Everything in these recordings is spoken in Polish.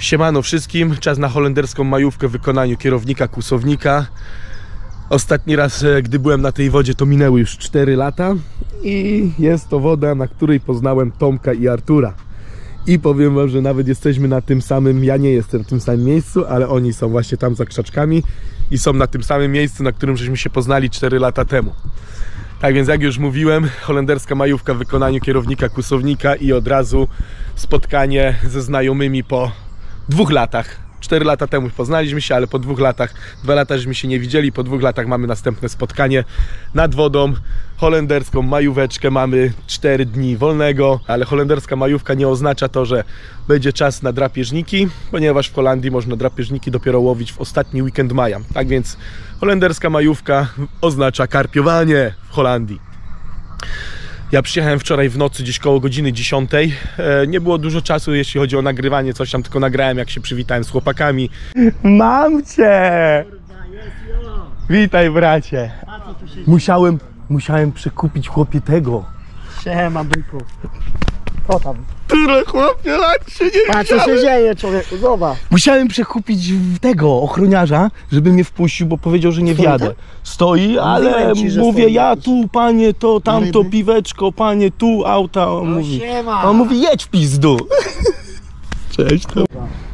Siemano wszystkim, czas na holenderską majówkę w wykonaniu kierownika, kłusownika. Ostatni raz, gdy byłem na tej wodzie, to minęły już 4 lata i jest to woda, na której poznałem Tomka i Artura. I powiem wam, że nawet jesteśmy na tym samym, ja nie jestem w tym samym miejscu, ale oni są właśnie tam za krzaczkami i są na tym samym miejscu, na którym żeśmy się poznali 4 lata temu. Tak więc jak już mówiłem, holenderska majówka w wykonaniu kierownika, kłusownika i od razu spotkanie ze znajomymi po 2 latach. 4 lata temu poznaliśmy się, ale po 2 latach, 2 lata żeśmy się nie widzieli, po 2 latach mamy następne spotkanie nad wodą, holenderską majóweczkę, mamy 4 dni wolnego, ale holenderska majówka nie oznacza to, że będzie czas na drapieżniki, ponieważ w Holandii można drapieżniki dopiero łowić w ostatni weekend maja. Tak więc holenderska majówka oznacza karpiowanie w Holandii. Ja przyjechałem wczoraj w nocy, gdzieś koło godziny 10. Nie było dużo czasu, jeśli chodzi o nagrywanie, coś tam tylko nagrałem, jak się przywitałem z chłopakami. Mam cię! Witaj, bracie. Musiałem przekupić chłopie tego. Siema, byku. Co tam? Tyle chłopie lat się nie Patrz, co się dzieje, człowieku, zobacz. Musiałem przekupić tego ochroniarza, żeby mnie wpuścił, bo powiedział, że nie wjadę. Stoi, ale ci, mówię, ja tu, panie, to, tamto, piweczko, panie, tu, auta. On mówi, jedź w pizdu. Cześć. To.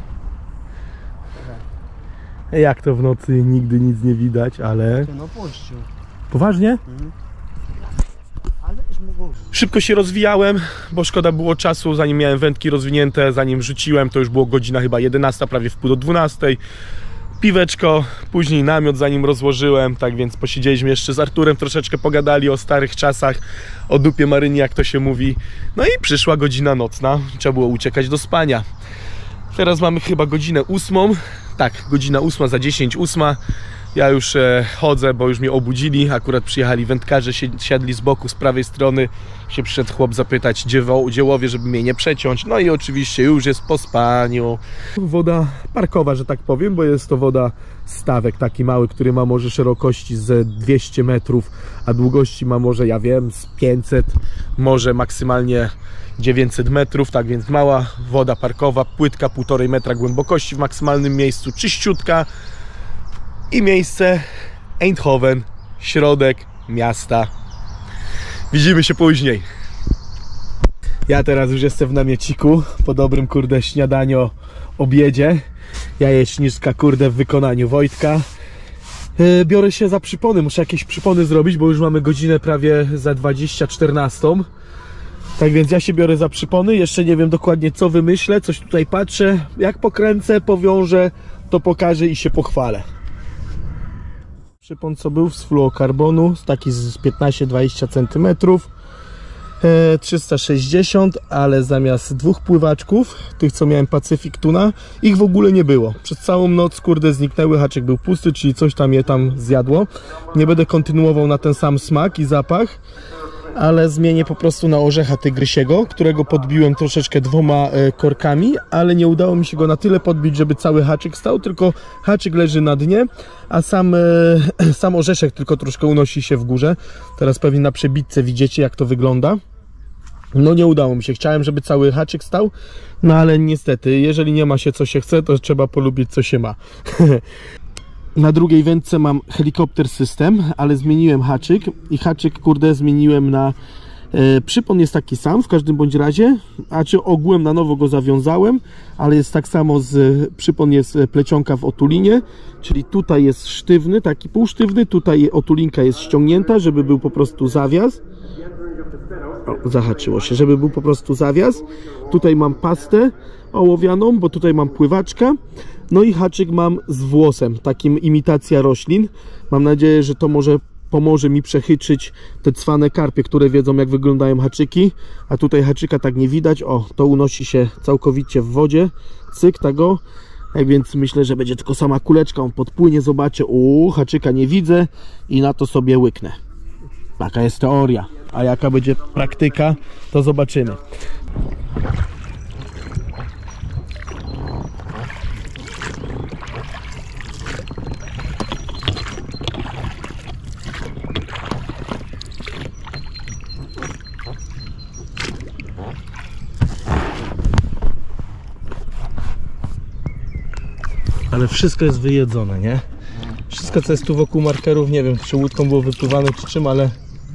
Jak to w nocy nigdy nic nie widać, ale... No puścił. Poważnie? Szybko się rozwijałem, bo szkoda było czasu, zanim miałem wędki rozwinięte, zanim rzuciłem, to już było godzina chyba 11, prawie w pół do 12. Piweczko, później namiot, zanim rozłożyłem, tak więc posiedzieliśmy jeszcze z Arturem, troszeczkę pogadali o starych czasach, o dupie Maryni, jak to się mówi. No i przyszła godzina nocna, trzeba było uciekać do spania. Teraz mamy chyba godzinę 8, tak, godzina 8 za 10, 8. Ja już chodzę, bo już mnie obudzili, akurat przyjechali wędkarze, siadli z boku, z prawej strony, się przyszedł chłop zapytać, gdzie łowię, żeby mnie nie przeciąć, no i oczywiście już jest po spaniu. Woda parkowa, że tak powiem, bo jest to woda stawek taki mały, który ma może szerokości z 200 metrów, a długości ma może, ja wiem, z 500, może maksymalnie 900 metrów, tak więc mała woda parkowa, płytka 1,5 metra głębokości w maksymalnym miejscu, czyściutka. I miejsce Eindhoven, środek miasta. Widzimy się później. Ja teraz już jestem w namieciku po dobrym kurde śniadaniu, obiedzie. Jajeczniczka kurde w wykonaniu Wojtka. Biorę się za przypony, muszę jakieś przypony zrobić, bo już mamy godzinę prawie za 20:14. Tak więc ja się biorę za przypony, jeszcze nie wiem dokładnie co wymyślę, coś tutaj patrzę. Jak pokręcę, powiążę, to pokażę i się pochwalę. Przypon co był z fluokarbonu, taki z 15-20 cm, 360, ale zamiast 2 pływaczków, tych co miałem Pacific Tuna, ich w ogóle nie było. Przez całą noc kurde zniknęły, haczyk był pusty, czyli coś tam je tam zjadło. Nie będę kontynuował na ten sam smak i zapach, ale zmienię po prostu na orzecha tygrysiego, którego podbiłem troszeczkę 2 korkami, ale nie udało mi się go na tyle podbić, żeby cały haczyk stał, tylko haczyk leży na dnie, a sam orzeszek tylko troszkę unosi się w górze. Teraz pewnie na przebitce widzicie, jak to wygląda. No nie udało mi się, chciałem, żeby cały haczyk stał, no ale niestety, jeżeli nie ma się co się chce, to trzeba polubić co się ma. Na drugiej wędce mam helikopter system, ale zmieniłem haczyk i haczyk kurde zmieniłem na przypon jest taki sam w każdym bądź razie, a czy ogółem na nowo go zawiązałem, ale jest tak samo przypon jest plecionka w otulinie, czyli tutaj jest sztywny, taki półsztywny, tutaj otulinka jest ściągnięta, żeby był po prostu zawias. O, zahaczyło się, żeby był po prostu zawias. Tutaj mam pastę ołowianą, bo tutaj mam pływaczka. No i haczyk mam z włosem, takim imitacja roślin. Mam nadzieję, że to może pomoże mi przechytrzyć te cwane karpie, które wiedzą, jak wyglądają haczyki. A tutaj haczyka tak nie widać. O, to unosi się całkowicie w wodzie. Cyk, tego. Tak więc myślę, że będzie tylko sama kuleczka. On podpłynie, zobaczę. Haczyka nie widzę i na to sobie łyknę. Taka jest teoria. A jaka będzie praktyka, to zobaczymy. Ale wszystko jest wyjedzone, nie? Wszystko co jest tu wokół markerów, nie wiem czy łódką było wypływane czy czym, ale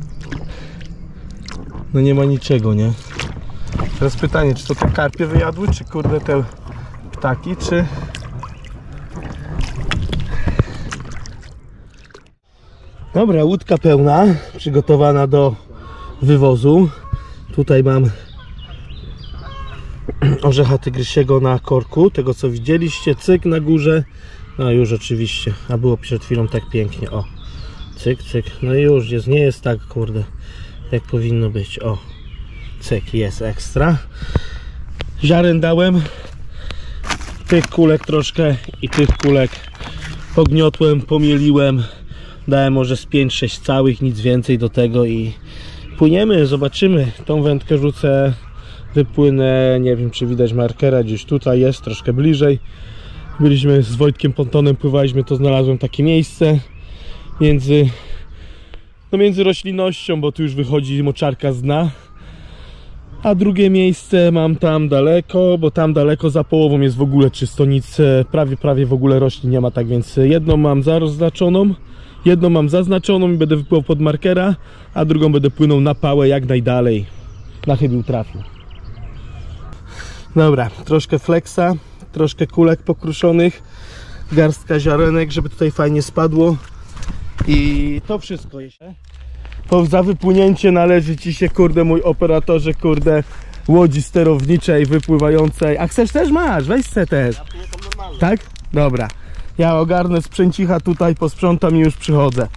no nie ma niczego, nie? Teraz pytanie, czy to te karpie wyjadły, czy kurde te ptaki, czy... Dobra, łódka pełna, przygotowana do wywozu. Tutaj mam orzecha tygrysiego na korku, tego co widzieliście, cyk na górze. No już oczywiście, a było przed chwilą tak pięknie, o. Cyk, cyk, no i już jest, nie jest tak kurde, jak powinno być, o. Cyk, jest ekstra. Ziaren dałem, tych kulek troszkę i tych kulek pogniotłem, pomieliłem. Dałem może z 5-6 całych, nic więcej do tego i płyniemy, zobaczymy. Tą wędkę rzucę, wypłynę, nie wiem czy widać markera, gdzieś tutaj jest, troszkę bliżej. Byliśmy z Wojtkiem Pontonem, pływaliśmy, to znalazłem takie miejsce między roślinnością, bo tu już wychodzi moczarka z dna. A drugie miejsce mam tam daleko, bo tam daleko za połową jest w ogóle czysto, nic, prawie w ogóle roślin nie ma, tak więc jedną mam zaznaczoną i będę wypływał pod markera, a drugą będę płynął na pałę jak najdalej. Na chybił trafił. Dobra, troszkę flexa, troszkę kulek pokruszonych, garstka ziarenek, żeby tutaj fajnie spadło i to wszystko jeszcze. Za wypłynięcie należy ci się, kurde, mój operatorze, kurde, łodzi sterowniczej, wypływającej. A chcesz też? Masz, weź se też. Tak? Dobra. Ja ogarnę sprzęcicha tutaj, posprzątam i już przychodzę.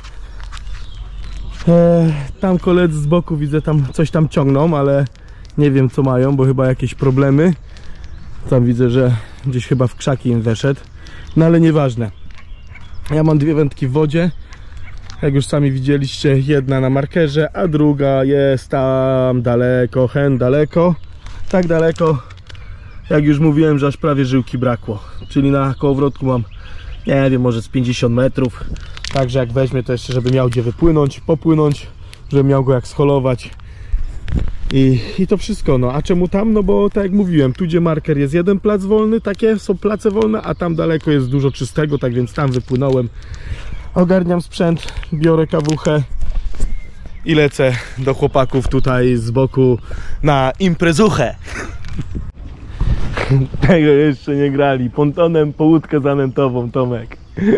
Tam koledzy z boku widzę, tam coś tam ciągną, ale nie wiem co mają, bo chyba jakieś problemy. Tam widzę, że gdzieś chyba w krzaki im weszedł. No ale nieważne. Ja mam dwie wędki w wodzie. Jak już sami widzieliście, jedna na markerze, a druga jest tam daleko, daleko. Tak daleko, jak już mówiłem, że aż prawie żyłki brakło. Czyli na kołowrotku mam, nie wiem, może z 50 metrów. Także jak weźmie to jeszcze, żeby miał gdzie wypłynąć, popłynąć, żeby miał go jak scholować. I to wszystko, no a czemu tam? No bo tak jak mówiłem, tu gdzie marker jest jeden plac wolny, takie są place wolne, a tam daleko jest dużo czystego, tak więc tam wypłynąłem. Ogarniam sprzęt, biorę kawuchę i lecę do chłopaków tutaj z boku na imprezuchę. Tego jeszcze nie grali. Pontonem po łódkę zanętową, Tomek.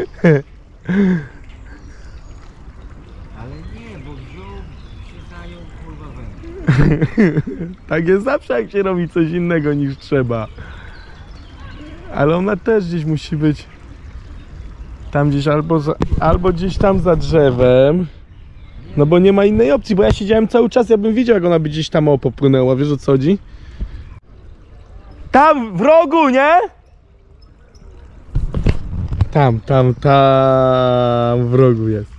Ale nie, bo wziął się zajął kurwa wędkę. Tak jest zawsze, jak się robi coś innego niż trzeba. Ale ona też gdzieś musi być. Tam gdzieś albo gdzieś tam za drzewem. No bo nie ma innej opcji, bo ja siedziałem cały czas, ja bym widział jak ona by gdzieś tam popłynęła, wiesz o co chodzi? Tam w rogu, nie? Tam w rogu jest.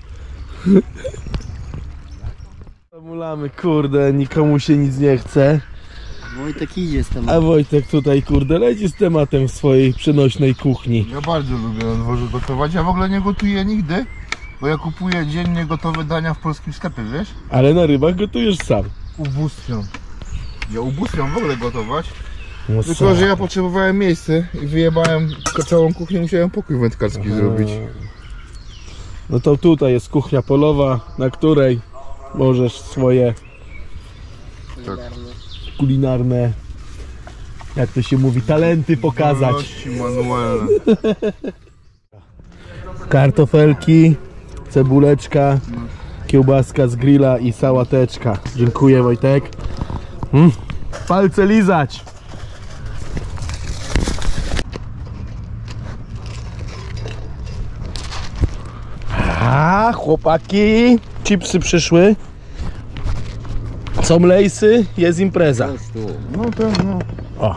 Zamulamy, kurde, nikomu się nic nie chce. Wojtek idzie z tematem. A Wojtek tutaj, kurde, leci z tematem w swojej przenośnej kuchni. Ja bardzo lubię na dworzu gotować. Ja w ogóle nie gotuję nigdy, bo ja kupuję dziennie gotowe dania w polskim sklepie, wiesz? Ale na rybach gotujesz sam. Ubóstwiam. Ja ubóstwiam w ogóle gotować. No Tylko, że ja potrzebowałem miejsce i wyjebałem całą kuchnię, musiałem pokój wędkarski zrobić. No to tutaj jest kuchnia polowa, na której możesz swoje Tak. kulinarne, jak to się mówi, talenty pokazać. Zdolności manualne. Kartofelki, cebuleczka, kiełbaska z grilla i sałateczka. Dziękuję, Wojtek. Palce lizać. A, chłopaki, chipsy przyszły. Są lejsy, jest impreza. No to no. O.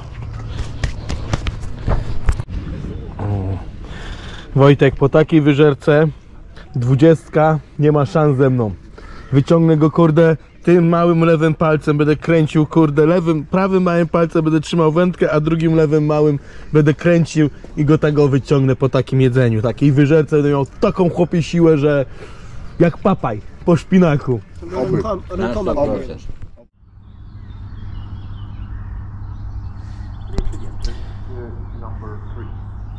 Wojtek, po takiej wyżerce 20 nie ma szans ze mną. Wyciągnę go, kurde, tym małym lewym palcem będę kręcił, kurde, prawym małym palcem będę trzymał wędkę, a drugim lewym małym będę kręcił i go tego wyciągnę po takim jedzeniu. Takiej wyżerce będę miał taką chłopie siłę, że jak papaj po szpinaku. Rękoma proszę.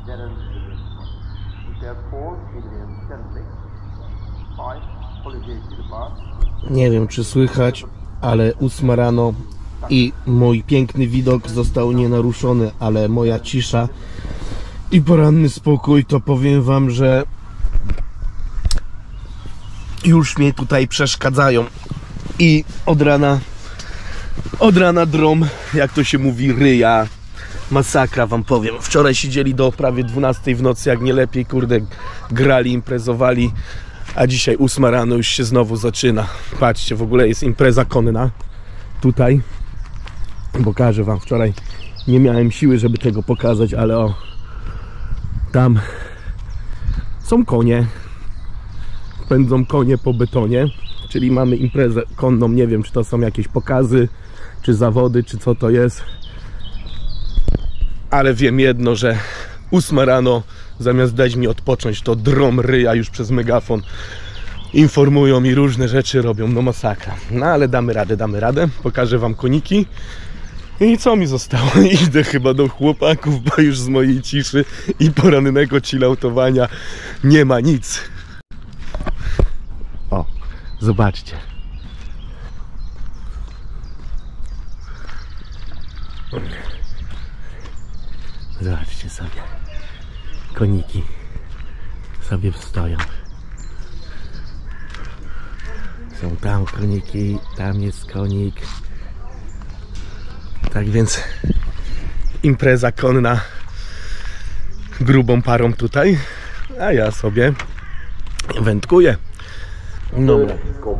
Nie wiem, czy słychać, ale 8 rano i mój piękny widok został nienaruszony, ale moja cisza i poranny spokój, to powiem wam, że już mnie tutaj przeszkadzają i od rana drom, jak to się mówi, ryja. Masakra wam powiem. Wczoraj siedzieli do prawie 12 w nocy, jak nie lepiej, kurde, grali, imprezowali, a dzisiaj 8 rano już się znowu zaczyna. Patrzcie, w ogóle jest impreza konna tutaj. Pokażę wam, wczoraj nie miałem siły, żeby tego pokazać, ale o, tam są konie, pędzą konie po betonie, czyli mamy imprezę konną. Nie wiem, czy to są jakieś pokazy, czy zawody, czy co to jest, ale wiem jedno, że 8 rano zamiast dać mi odpocząć, to drom ryja już przez megafon, informują mi, różne rzeczy robią, no masakra. No ale damy radę, pokażę wam koniki. I co mi zostało? Idę chyba do chłopaków, bo już z mojej ciszy i porannego chilloutowania nie ma nic. O, zobaczcie. Zobaczcie sobie. Koniki sobie stoją. Są tam koniki, tam jest konik. Tak więc impreza konna grubą parą tutaj, a ja sobie wędkuję. Dobra.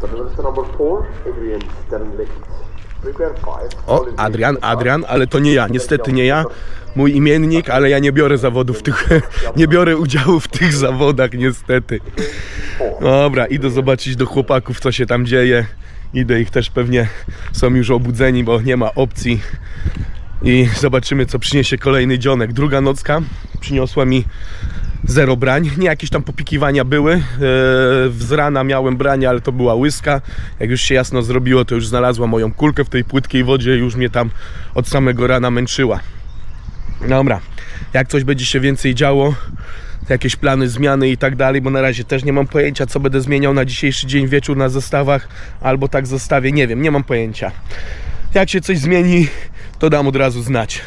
O, Adrian, ale to nie ja, niestety nie ja, mój imiennik, ale ja nie biorę zawodów nie biorę udziału w tych zawodach niestety. Dobra, idę zobaczyć do chłopaków, co się tam dzieje. Idę, ich też pewnie są już obudzeni, bo nie ma opcji. I zobaczymy, co przyniesie kolejny dzionek. Druga nocka przyniosła mi 0 brań. Nie, jakieś tam popikiwania były. Z rana miałem branie, ale to była łyska. Jak już się jasno zrobiło, to już znalazła moją kulkę w tej płytkiej wodzie i już mnie tam od samego rana męczyła. Dobra, jak coś będzie się więcej działo, jakieś plany, zmiany i tak dalej, bo na razie też nie mam pojęcia, co będę zmieniał na dzisiejszy dzień, wieczór na zestawach, albo tak zostawię, nie wiem, nie mam pojęcia. Jak się coś zmieni, to dam od razu znać.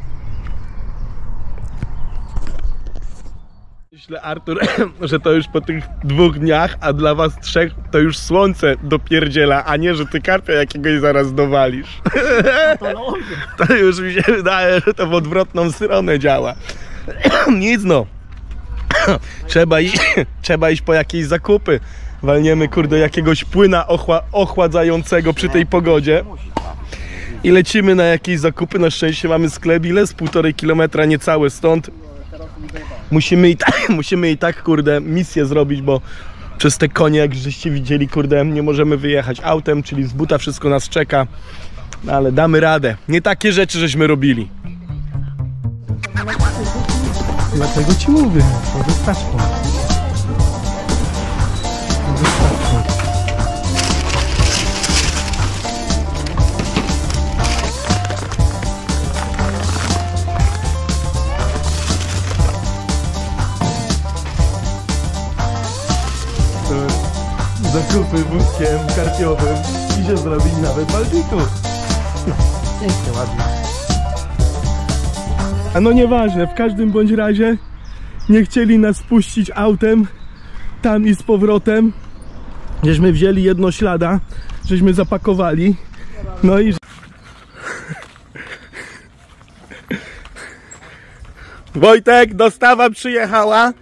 Myślę, Artur, że to już po tych 2 dniach, a dla was 3 to już słońce dopierdziela, a nie, że ty karpia jakiegoś zaraz dowalisz. To już mi się wydaje, że to w odwrotną stronę działa. Nic no. Trzeba iść po jakieś zakupy. Walniemy, kurde, jakiegoś płyna ochładzającego przy tej pogodzie. I lecimy na jakieś zakupy. Na szczęście mamy sklep, ile? Z 1,5 kilometra niecałe stąd. Musimy i tak, kurde, misję zrobić, bo przez te konie, jak żeście widzieli, kurde, nie możemy wyjechać autem, czyli z buta wszystko nas czeka. Ale damy radę. Nie takie rzeczy żeśmy robili. Dlatego ci mówię, to wystarczy. Zakupy wózkiem karpiowym i się zrobić nawet Baltiku. Pięknie, ładnie. A no nieważne, w każdym bądź razie nie chcieli nas puścić autem tam i z powrotem. Żeśmy wzięli jednoślada, żeśmy zapakowali. No i... Wojtek, dostawa przyjechała.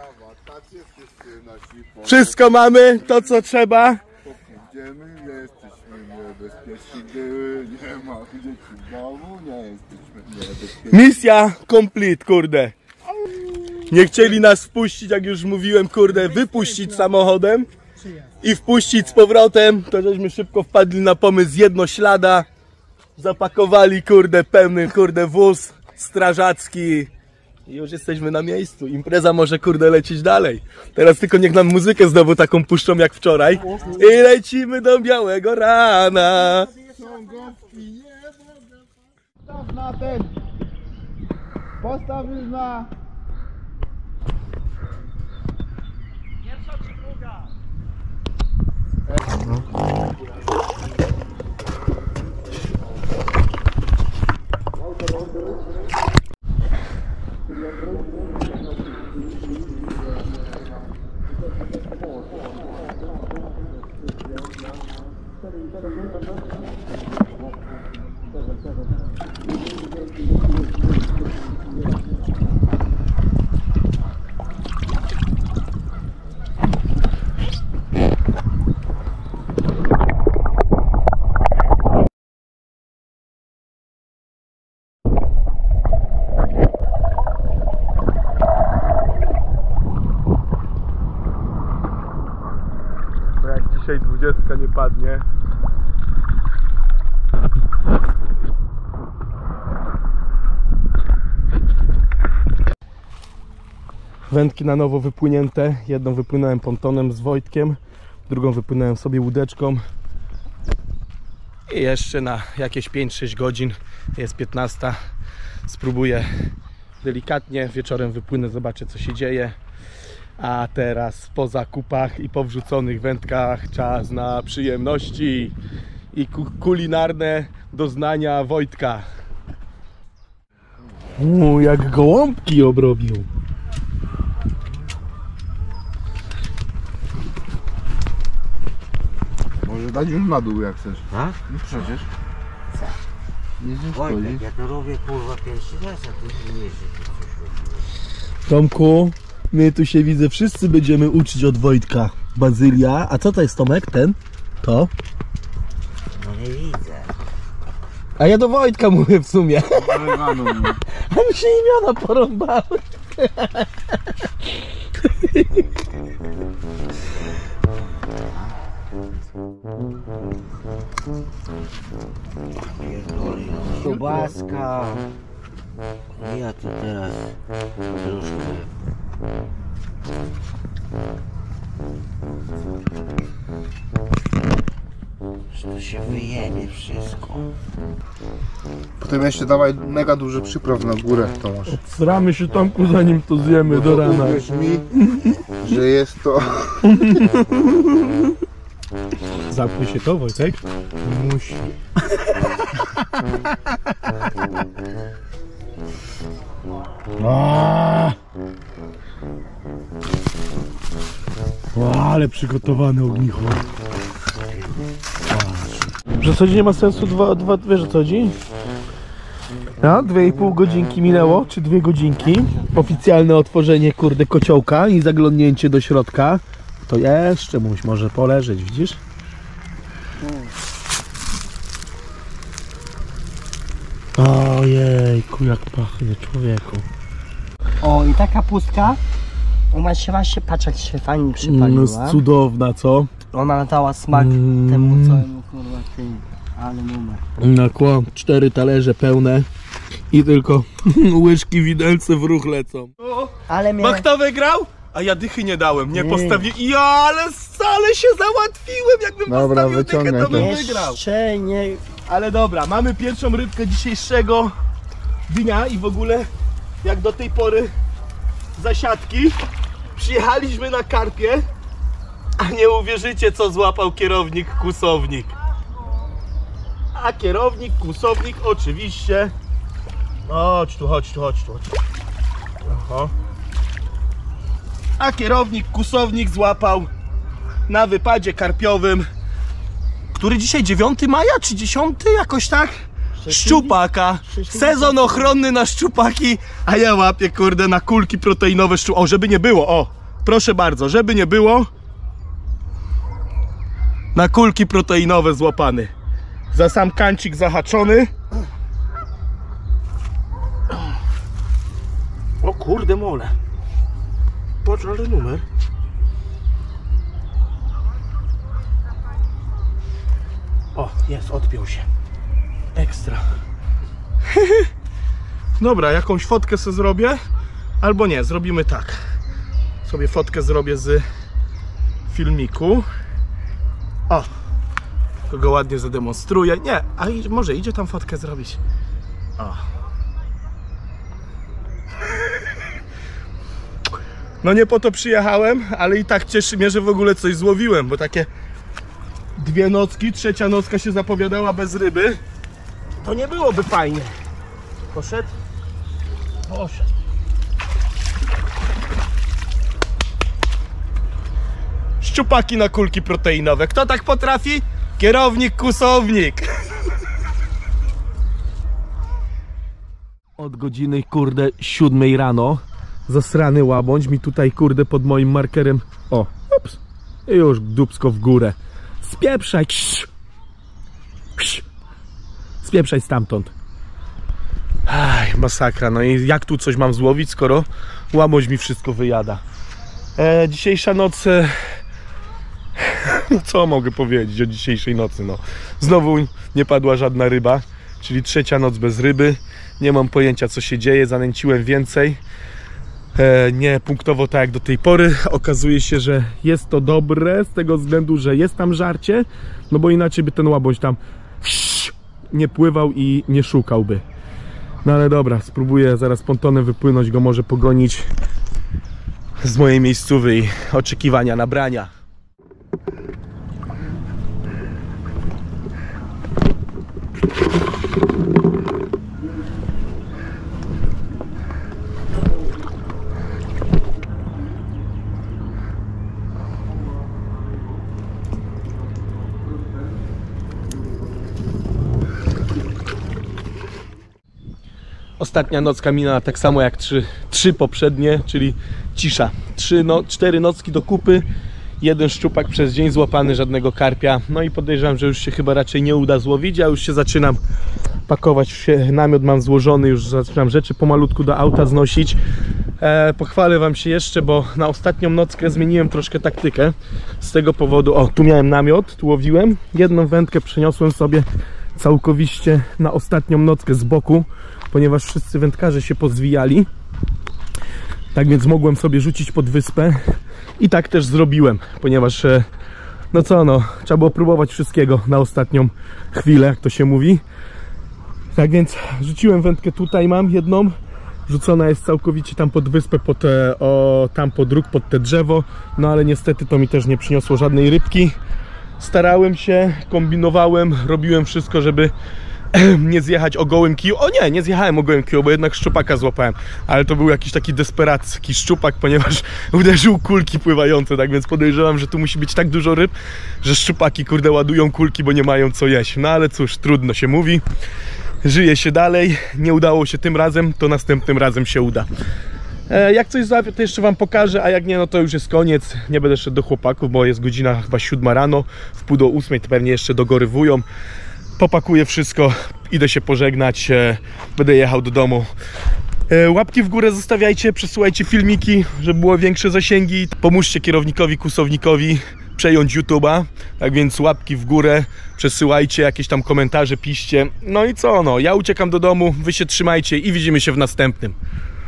Wszystko mamy, to co trzeba. Idziemy, jesteśmy niebezpieczni, gdy nie ma dzieci w domu, nie jesteśmy niebezpieczni. Misja complete, kurde. Nie chcieli nas wpuścić, jak już mówiłem, kurde, wypuścić samochodem i wpuścić z powrotem. To żeśmy szybko wpadli na pomysł jednoślada. Zapakowali, kurde, pełny, kurde, wóz strażacki. I już jesteśmy na miejscu. Impreza może, kurde, lecieć dalej. Teraz tylko niech nam muzykę znowu taką puszczą jak wczoraj. I lecimy do białego rana. Postaw na ten. Postaw już na Dzisiaj 20 nie padnie. Wędki na nowo wypłynięte. Jedną wypłynąłem pontonem z Wojtkiem, drugą wypłynąłem sobie łódeczką. I jeszcze na jakieś 5-6 godzin, jest 15. Spróbuję delikatnie, wieczorem wypłynę, zobaczę co się dzieje. A teraz po zakupach i po wrzuconych wędkach czas na przyjemności i kulinarne doznania Wojtka. Jak gołąbki obrobił. Może dać już na dół jak chcesz. A? No przecież. Nie szkodzi. Wojtek, ja to robię kurwa pierwszy raz, a ty nie wiesz, że to coś robisz. Tomku, my tu się widzę, wszyscy będziemy uczyć od Wojtka. Bazylia, a co to jest Tomek, ten? To? No nie widzę. A ja do Wojtka mówię w sumie. A mi się imiona porąbały. Kiełbaska. Ja tu teraz troszkę. Że to się wyjebie wszystko. Potem jeszcze dawaj mega duży przypraw na górę, Tomasz. Sramy się Tomku zanim to zjemy do rana. Uwierz mi, że jest to... Zapnij się to, Wojtek? Musi. Ale przygotowane ognicho. Że co dzień nie ma sensu wiesz o co chodzi? No, 2,5 godzinki minęło, czy 2 godzinki. Oficjalne otworzenie kurde kociołka i zaglądnięcie do środka. To jeszcze może poleżeć, widzisz? Ojejku, jak pachnie, człowieku. O, i ta kapustka, ona się właśnie, patrz jak się fajnie przypaliła. Jest cudowna, co? Ona dała smak temu całemu, kurwa, tym, ale numer. Na kłam, 4 talerze pełne i tylko łyżki, widelce w ruch lecą. Ale mnie... Kto wygrał? A ja dychy nie dałem, nie postawiłem. Ja, ale się załatwiłem, jakbym Dobra, postawił dychę, to bym wyciągnę wygrał. Jeszcze nie... Ale dobra, mamy pierwszą rybkę dzisiejszego dnia i w ogóle jak do tej pory zasiadki. Przyjechaliśmy na karpie, a nie uwierzycie co złapał kierownik kłusownik. A kierownik kłusownik oczywiście... Chodź tu. Oho. A kierownik kłusownik złapał na wypadzie karpiowym, który dzisiaj 9 maja czy 10 jakoś tak? Szczupaka. Sezon ochronny na szczupaki, a ja łapię kurde na kulki proteinowe O, żeby nie było, o, proszę bardzo, żeby nie było. Na kulki proteinowe złapany. Za sam kancik zahaczony. O kurde mole. Patrz, ale numer. O, jest, odpiął się. Ekstra. Dobra, jakąś fotkę sobie zrobię. Albo nie, zrobimy tak. Sobie fotkę zrobię z filmiku. O, to go ładnie zademonstruję. Nie, a może idzie tam fotkę zrobić. O. No nie po to przyjechałem, ale i tak cieszy mnie, że w ogóle coś złowiłem, bo takie 2 nocki, 3. nocka się zapowiadała bez ryby. To nie byłoby fajnie. Poszedł? Poszedł. Szczupaki na kulki proteinowe. Kto tak potrafi? Kierownik, kusownik. Od godziny, kurde, 7 rano zasrany łabądź mi tutaj, kurde, pod moim markerem. O, ups. I już dupsko w górę. Spieprzaj. Spieprzaj stamtąd. Aj, masakra. No i jak tu coś mam złowić, skoro łabądź mi wszystko wyjada. Dzisiejsza noc... No co mogę powiedzieć o dzisiejszej nocy? No, znowu nie padła żadna ryba, czyli 3. noc bez ryby. Nie mam pojęcia, co się dzieje, zanęciłem więcej. Nie punktowo tak jak do tej pory. Okazuje się, że jest to dobre z tego względu, że jest tam żarcie, no bo inaczej by ten łabądź tam nie pływał i nie szukałby. No ale dobra, spróbuję zaraz pontonem wypłynąć, go może pogonić z mojej miejscówy i oczekiwania na brania. Ostatnia nocka minęła tak samo jak trzy poprzednie, czyli cisza. 4 nocki do kupy, 1 szczupak przez dzień złapany, żadnego karpia. No i podejrzewam, że już się chyba raczej nie uda złowić. Ja już się zaczynam pakować, namiot mam złożony, już zaczynam rzeczy pomalutku do auta znosić. Pochwalę wam się jeszcze, bo na ostatnią nockę zmieniłem troszkę taktykę. Z tego powodu, o, tu miałem namiot, tu łowiłem. 1 wędkę przeniosłem sobie całkowicie na ostatnią nockę z boku, ponieważ wszyscy wędkarze się pozwijali. Tak więc mogłem sobie rzucić pod wyspę i tak też zrobiłem, ponieważ no co, no, trzeba było próbować wszystkiego na ostatnią chwilę, jak to się mówi. Tak więc rzuciłem wędkę, tutaj mam jedną, rzucona jest całkowicie tam pod wyspę, tam pod róg, pod te drzewo, no ale niestety to mi też nie przyniosło żadnej rybki. Starałem się, kombinowałem, robiłem wszystko, żeby nie zjechać o gołym kiju. O nie, nie zjechałem o gołym kiju, bo jednak szczupaka złapałem. Ale to był jakiś taki desperacki szczupak, ponieważ uderzył kulki pływające. Tak więc podejrzewam, że tu musi być tak dużo ryb, że szczupaki, kurde, ładują kulki, bo nie mają co jeść. No ale cóż, trudno się mówi. Żyje się dalej. Nie udało się tym razem, to następnym razem się uda. Jak coś złapię, to jeszcze wam pokażę, a jak nie, no to już jest koniec. Nie będę szedł do chłopaków, bo jest godzina chyba 7 rano. W pół do 8 to pewnie jeszcze dogorywują. Popakuję wszystko, idę się pożegnać, będę jechał do domu. Łapki w górę zostawiajcie, przesyłajcie filmiki, żeby było większe zasięgi. Pomóżcie kierownikowi, kusownikowi przejąć YouTube'a. Tak więc łapki w górę, przesyłajcie, jakieś tam komentarze piszcie. No i co, no, ja uciekam do domu, wy się trzymajcie i widzimy się w następnym.